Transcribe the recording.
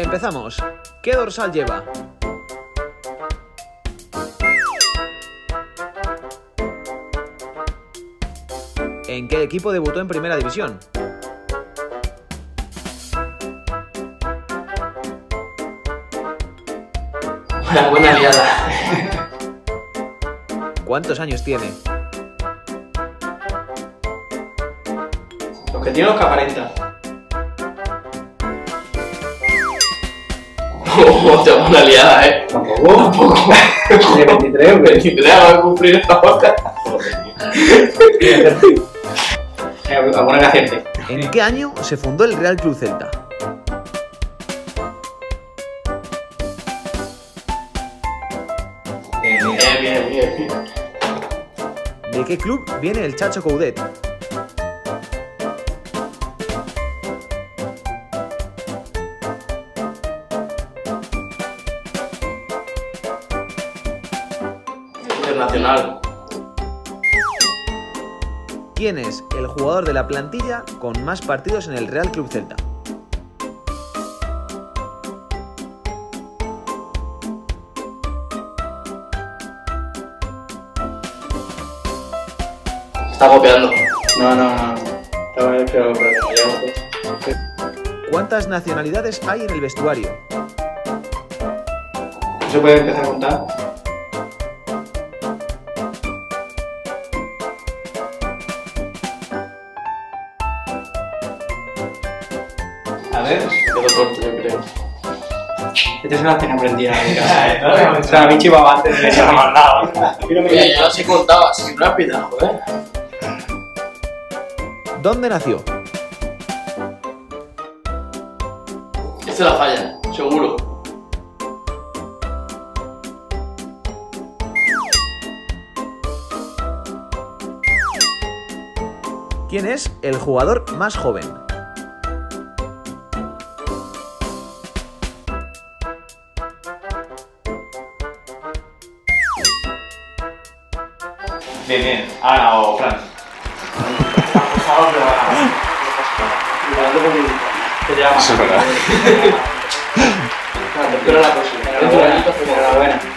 Empezamos. ¿Qué dorsal lleva? ¿En qué equipo debutó en Primera División? Una buena liada. ¿Cuántos años tiene? Los que tiene los que aparenta. Hostia, buena liada, Tampoco. Tiene 23, hombre. 23, acabo de cumplir esta boca. Alguna que acierte. ¿En qué año se fundó el Real Club Celta? Bien. ¿De qué club viene el Chacho Coudet? Internacional. ¿Quién es el jugador de la plantilla con más partidos en el Real Club Celta? Está copiando. No. Pero como llevo ¿Cuántas nacionalidades hay en el vestuario? ¿No se puede empezar a contar? A ver. Quedó corto, yo creo. Esta se la tiene aprendida en casa. O sea, Vichy va antes de esa mandado. Oye, yo no sé contaba así rápida, joder. ¿Dónde nació? Esta la falla, seguro. ¿Quién es el jugador más joven? Bien. Ana o Fran. Te llama. Eso es verdad. Pero la próxima. Enhorabuena.